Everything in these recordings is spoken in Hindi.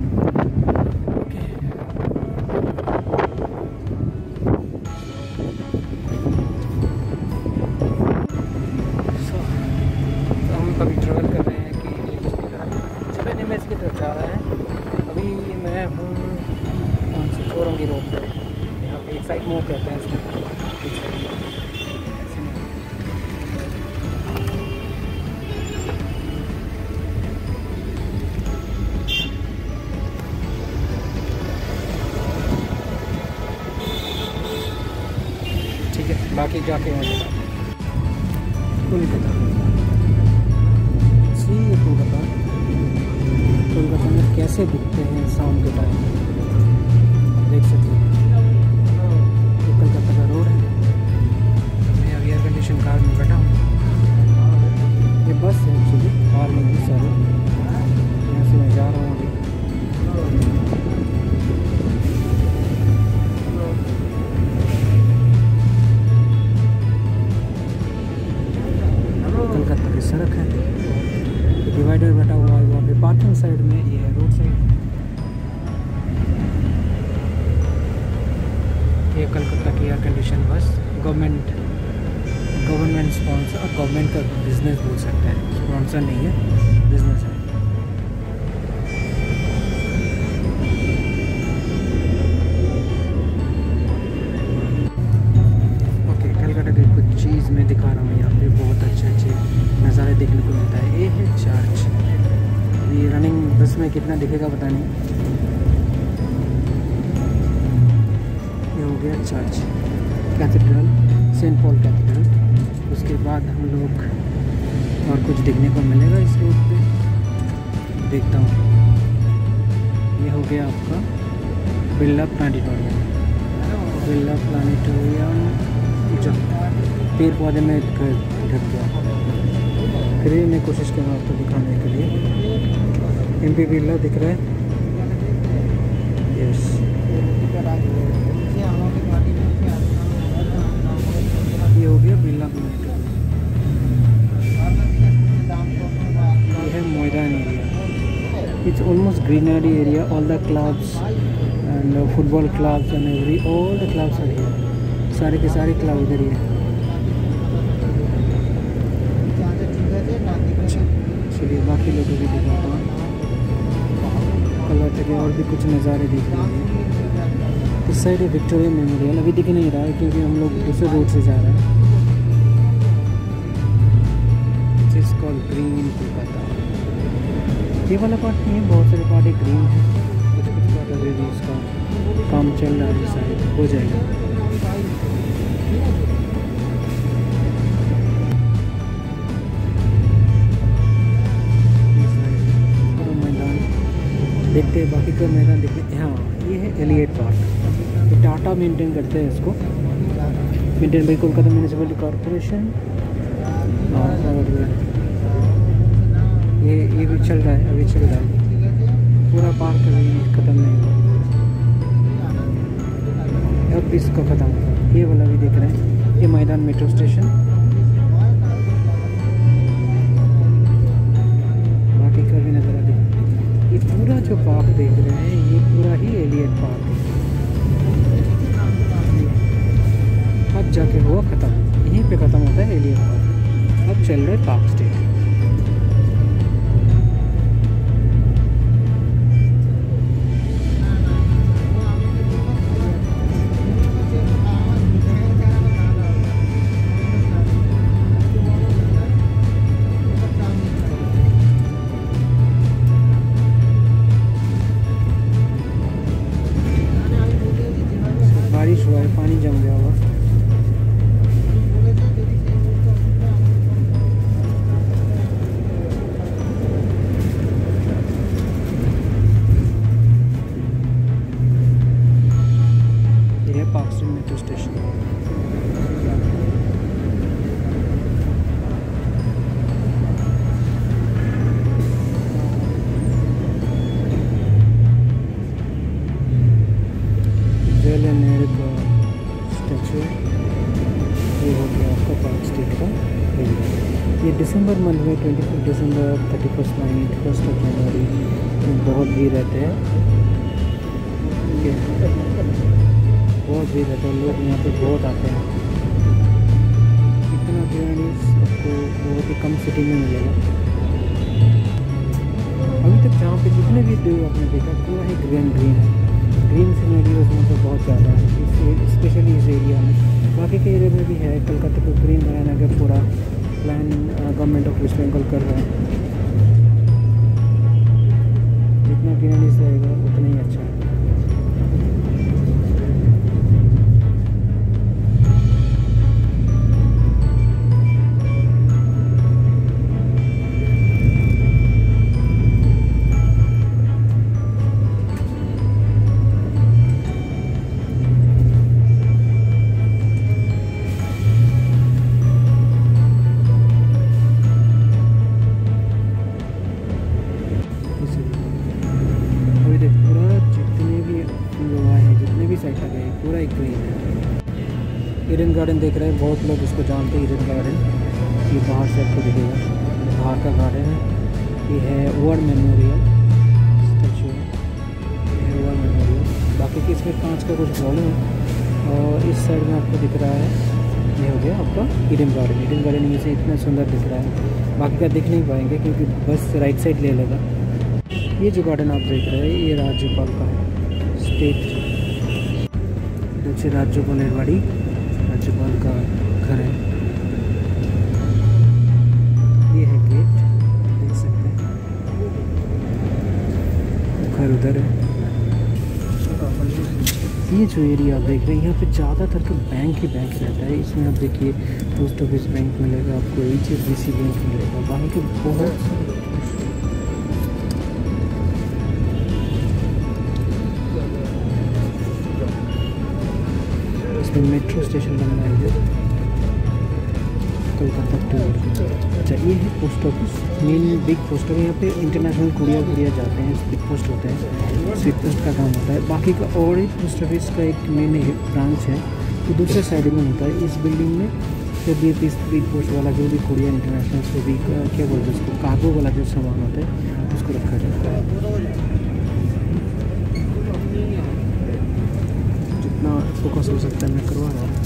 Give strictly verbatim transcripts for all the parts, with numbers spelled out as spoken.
अभी ट्रैवल कर रहे हैं कि चले निमेज की तरफ जा रहा है। अभी मैं हूँ कौन सी चौरंगी रोड पर, यहाँ पे एक साइड मूव कहते हैं इसमें। ठीक है, बाकी जाके मैं कोलकाता सी कोलकाता कोलकाता में कैसे दिखते हैं शाम के टाइम, देख सकते हैं। ये कोलकाता का रोड है। मैं अभी एयर कंडीशन कार में बैठा हूँ। ये बस है एक्चुअली, कार में भी सारी। यहाँ से मैं जा रहा हूँ अभी। कोलकाता की सड़क है, डिवाइडर बैठा हुआ है वहाँ पे पार्किंग साइड में, ये है रोड साइड। ये कोलकाता की air condition bus government government sponsor, government का बिजनेस बोल सकते हैं, स्पॉन्सर नहीं है, बिजनेस है। ओके, कोलकाता की कुछ चीज़ मैं दिखा रहा हूँ। यहाँ पे बहुत अच्छे अच्छे नज़ारे देखने को मिलता है। ये है चर्च। ये रनिंग बस में कितना दिखेगा पता नहीं। ये हो गया church, cathedral, saint Paul cathedral. उसके बाद हम लोग और कुछ देखने को मिलेगा इस रोड पे, देखता हूँ। ये हो गया आपका बिरला प्लानिटोरियम। बिरला प्लानिटोरियम जो पेड़ पौधे में ढक गया। फिर भी मैं कोशिश कर रहा हूँ आपको दिखाने के लिए। एम पी बिरला दिख रहा है। यस, ये हो गया बिरला प्लानिटोरियम। ये है Maidan area. It's almost greenery area. All the clubs and football clubs and every all the clubs are here. सारे के सारे क्लब इधर ही है। चलिए बाकी लोगों भी दिखाता हूँ। कलर के और भी कुछ नज़ारे दिख रहे हैं। इस साइड है विक्टोरिया मेमोरियल। अभी दिख नहीं रहा है क्योंकि हम लोग दूसरे रोड से जा रहे हैं। It's called green Kolkata. ये वाला पार्ट नहीं है, बहुत सारे पार्ट ग्रीन है। कुछ कुछ पार्ट अभी भी इसका काम चल रहा है, शायद हो जाएगा। देखते हैं बाकी का मैदान देखते हैं। हाँ, ये है एलियट पार्क। ये टाटा मेंटेन करते हैं इसको, maintain by Kolkata municipal corporation. और ये ये भी चल रहा है, अभी चल रहा है पूरा पार्क, अभी ख़त्म नहीं हुआ। अब इसका ख़त्म हुआ। ये वाला भी देख रहे हैं, ये मैदान मेट्रो स्टेशन। बाकी का भी नज़र आ रहा है। ये पूरा जो पार्क देख रहे हैं, ये पूरा ही एलियट पार्क है। अब जाके हुआ ख़त्म, यहीं पे ख़त्म होता है एलियट पार्क। अब चल रहा है पार्क स्ट्रीट। बारिश हुआ है, पानी जम गया हुआ। ये है park street metro station. Jawaharlal Nehru का स्टैचू। ये हो गया आपका पार्क स्ट्रीट का एरिया। ये दिसंबर मंथ में ट्वेंटी फिफ्थ दिसंबर, thirty first night, first of जनवरी बहुत भीड़ रहते हैं, बहुत भीड़ रहते हैं, लोग यहाँ पे बहुत आते हैं। इतना ग्रीनरीज आपको बहुत ही कम सिटी में मिलेगा। अभी तक जहाँ पे जितने भी व्यू आपने देखा पूरा ही ग्रीन ग्रीन है, ग्रीन सीनरीज मतलब बहुत ज़्यादा है, स्पेशली इस एरिया में। बाकी के एरिया में भी है, कलकत्ता को ग्रीन बनाने का पूरा plan government of west Bengal कर रहा है। जितना ग्रीनरीज रहेगा उतना ही अच्छा है। ईडन गार्डन देख रहे हैं बहुत लोग, इसको जानते हैं ईडन गार्डन। ये बाहर से आपको दिखेगा, बाहर का गार्डन है। ये है वॉर मेमोरियल स्टैचू, ये है वॉर मेमोरियल। बाकी की इसमें कांच का कुछ प्रॉब्लम है। और इस साइड में आपको दिख रहा है, ये हो गया आपका ईडन गार्डन। ईडन गार्डन में से इतना सुंदर दिख रहा है, बाकी का दिख नहीं पाएंगे क्योंकि बस राइट साइड ले लेगा। ये जो गार्डन आप देख रहे हैं ये राज्यपाल का है, स्टेट राज्यपाल एरवाड़ी राज्यपाल का घर है। ये है गेट, देख सकते हैं, घर उधर है। ये जो एरिया आप देख रहे हैं यहाँ पे ज़्यादातर तो बैंक ही बैंक रहता है। इसमें आप देखिए पोस्ट ऑफिस बैंक मिलेगा आपको, H S B C bank मिलेगा, बाकी के बहुत मेट्रो स्टेशन बन रहा है कोलकाता टू। अच्छा ये है post office, main big post office. यहाँ पे इंटरनेशनल कुरियर कुरियर जाते हैं, स्पीड पोस्ट होता है, स्पीड पोस्ट का काम होता है। बाकी का और एक पोस्ट ऑफिस का एक मेन ब्रांच है तो दूसरे साइड में होता है। इस बिल्डिंग में जो भी स्पीड पोस्ट वाला जो भी कुरियर इंटरनेशनल से भी क्या बोलते हैं उसको, कार्गो वाला जो सामान होता है उसको रखा जाता है। जितना फोकस हो सकता है मैं करवा रहा हूँ।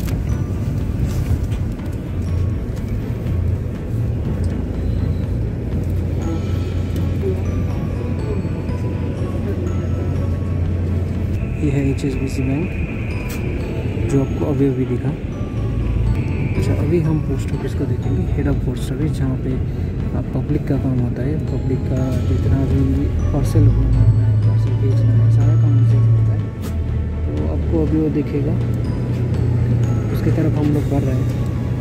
ये है H S B C bank जो आपको अभी अभी दिखा। अच्छा अभी हम पोस्ट ऑफिस को देखेंगे, हेड ऑफ पोस्ट ऑफिस, जहाँ पे पब्लिक का काम होता है। पब्लिक का जितना भी पार्सल होना है, पार्सल भेजना है, सारा काम उनसे होता है। तो आपको अभी वो दिखेगा, उसकी तरफ हम लोग बढ़ रहे हैं।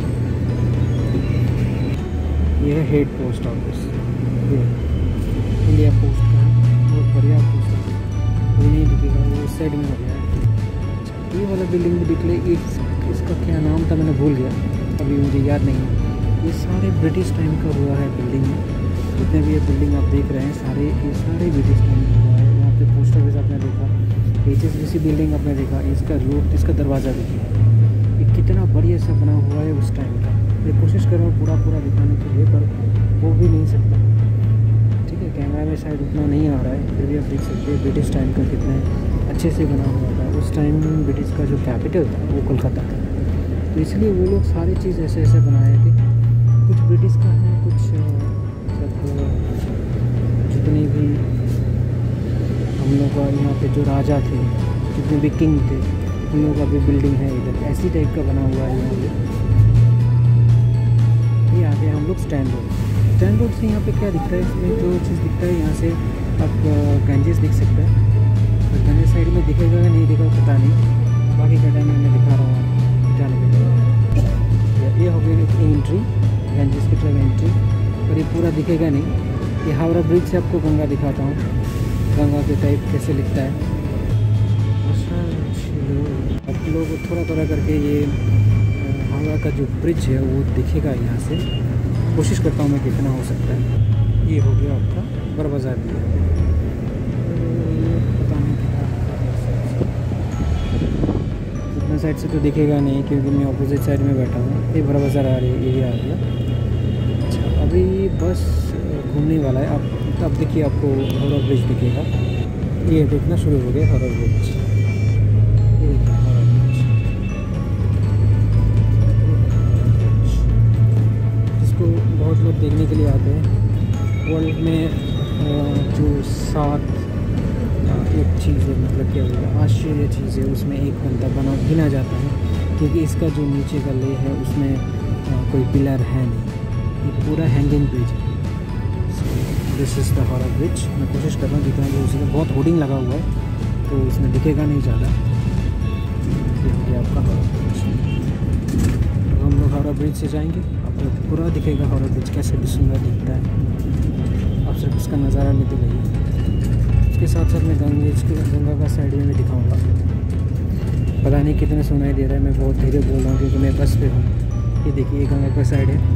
ये है हेड पोस्ट ऑफिस, ये इंडिया पोस्ट का बहुत बढ़िया पोस्ट ऑफिस। वो नहीं दिखेगा, वो उस साइड में हो गया है। ये वाला बिल्डिंग भी दिख ले, इस, इसका क्या नाम था मैंने भूल गया, अभी मुझे याद नहीं है। ये सारे ब्रिटिश टाइम का हुआ है बिल्डिंग में। जितने भी ये बिल्डिंग आप देख रहे हैं सारे ये सारे ब्रिटिश टाइम का हुआ है। यहाँ पे पोस्ट ऑफिस आपने देखा, H S B C building आपने देखा, इसका रूट, इसका दरवाज़ा देखिए, ये कितना बढ़िया सा बना हुआ है उस टाइम का। मैं कोशिश कर रहा हूँ पूरा पूरा दिखाने के लिए, पर वो भी नहीं सकता। ठीक है, कैमरा में शायद उतना नहीं आ रहा है, फिर भी आप देख सकते हैं ब्रिटिश टाइम का कितने अच्छे से बना हुआ था। उस टाइम ब्रिटिश का जो कैपिटल था वो कोलकाता था, तो इसलिए वो लोग सारी चीज़ ऐसे ऐसे बनाए थे। कुछ ब्रिटिश का है, कुछ मतलब जितने भी हम लोग का यहाँ पे जो राजा थे, जितने भी किंग थे, उन लोगों का भी बिल्डिंग है इधर, ऐसी टाइप का बना हुआ है यहाँ पे। ये आ गए हम लोग स्टैंड रोड। स्टैंड रोड से यहाँ पे क्या दिखता है, इसमें जो चीज़ दिखता है यहाँ से आप गंजेस दिख सकते हैं। तो गंजेस साइड में दिखेगा या नहीं दिखेगा पता नहीं, बाकी का टाइम मैं दिखा रहा हूँ जाने के लिए। ये हो गई एंट्री, गंजेस की तरफ एंट्री, पर ये पूरा दिखेगा नहीं। ये हावड़ा ब्रिज से आपको गंगा दिखाता हूँ, गंगा के टाइप कैसे लिखता है। आप लोग थोड़ा थोड़ा करके ये हावड़ा का जो ब्रिज है वो दिखेगा यहाँ से। कोशिश करता हूँ मैं कितना हो सकता है। ये हो गया आपका बड़ा बाज़ार भी, पता नहीं कितना इतना साइड से तो दिखेगा नहीं क्योंकि मैं ऑपोजिट साइड में बैठा हूँ। ये बड़ा बाज़ार आ रही है, ये आ गया। अच्छा अभी बस घूमने वाला है, आप तो अब देखिए आपको हावड़ा ब्रिज दिखेगा। ये देखना शुरू हो गया हावड़ा ब्रिज। ये देखिए हावड़ा ब्रिज, जिसको बहुत लोग देखने के लिए आते हैं। वर्ल्ड में जो सात एक चीज़ है, मतलब क्या बोलते आश्चर्य चीज़ है, उसमें एक बनता बना गिना जाता है, क्योंकि इसका जो नीचे का ले है उसमें आ, कोई पिलर है नहीं, ये पूरा हैंगिंग ब्रिज है। This is the Howrah bridge. मैं कोशिश कर रहा हूँ जितना भी उसमें बहुत होर्डिंग लगा हुआ है तो उसमें दिखेगा नहीं ज़्यादा। ये आपका हावड़ा ब्रिज, हम लोग हावड़ा ब्रिज से जाएंगे, आपको पूरा दिखेगा हावड़ा ब्रिज कैसे भी सुंदर दिखता है। आप सिर्फ इसका नज़ारा लेते रहिए। उसके साथ साथ मैं गंगा गंगा का साइड में भी दिखाऊँगा। पता नहीं कितने सुनाई दे रहा है, मैं बहुत धीरे बोल रहा हूँ क्योंकि मैं बस पे हूँ। ये देखिए गंगा का साइड है,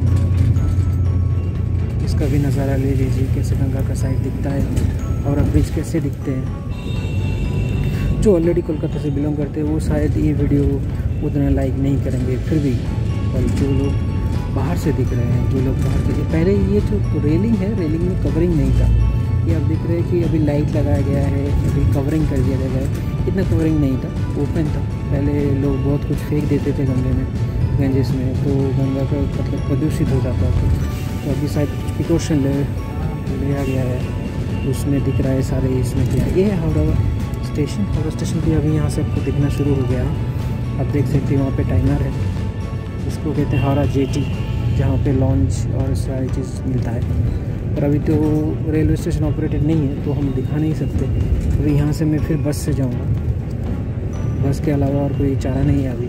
इसका भी नज़ारा ले लीजिए कैसे गंगा का साइड दिखता है और ब्रिज कैसे दिखते हैं। जो ऑलरेडी कोलकाता से बिलोंग करते हैं वो शायद ये वीडियो उतना लाइक नहीं करेंगे, फिर भी पर जो लोग बाहर से दिख रहे हैं, जो लोग बाहर के पहले ये जो रेलिंग है, रेलिंग में कवरिंग नहीं था। ये आप देख रहे हैं कि अभी लाइट लगाया गया है, अभी कवरिंग कर दिया गया है। इतना कवरिंग नहीं था, ओपन था। पहले लोग बहुत कुछ फेंक देते थे गंगे में, गंजेस में, तो गंगा का मतलब प्रदूषित हो जाता था। तो अभी शायद कुछ प्रिकॉशन ले लिया गया है, उसमें दिख रहा है सारे इसमें क्या है। ये है हावड़ा स्टेशन। हावड़ा स्टेशन भी अभी यहाँ से आपको दिखना शुरू हो गया है। आप देख सकते हैं वहाँ पे टाइमर है, इसको कहते हैं हावड़ा जेटी, जहाँ पे लॉन्च और सारी चीज़ मिलता है। पर अभी तो रेलवे स्टेशन ऑपरेटेड नहीं है तो हम दिखा नहीं सकते। अभी यहाँ से मैं फिर बस से जाऊँगा, बस के अलावा और कोई चारा नहीं है अभी।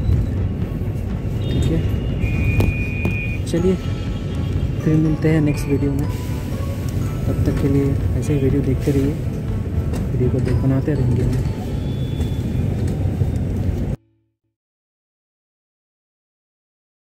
ठीक है, चलिए फिर मिलते हैं नेक्स्ट वीडियो में। तब तक के लिए ऐसे ही वीडियो देखते रहिए, वीडियो को देख बनाते रहेंगे।